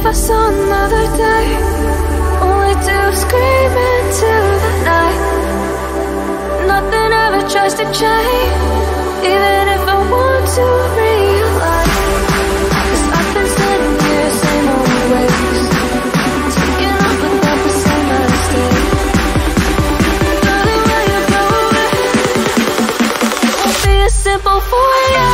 I saw another day, only to scream into the night. Nothing ever tries to change, even if I want to realize. 'Cause I've been sitting here, same old ways, taking off without the same mistake. Darling, will you go away? It won't be as simple for you.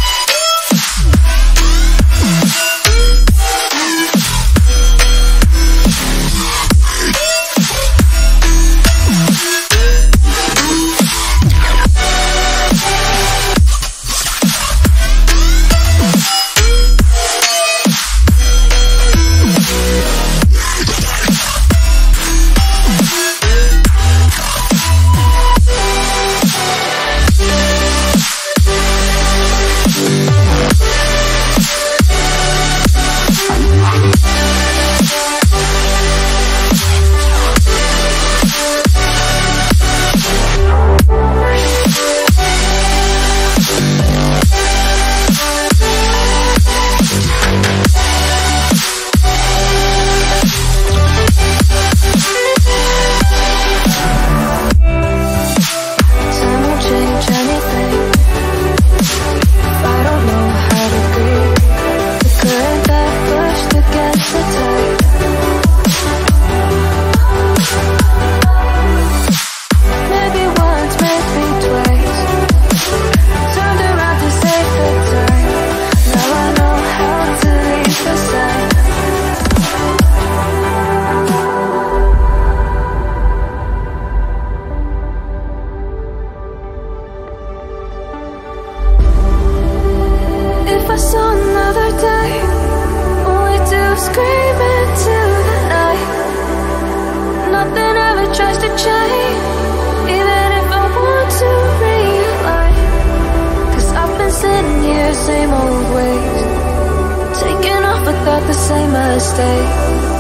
I saw another day, only to scream into the night. Nothing ever tries to change, even if I want to realize. 'Cause I've been sitting here, same old ways, taking off without the same mistake.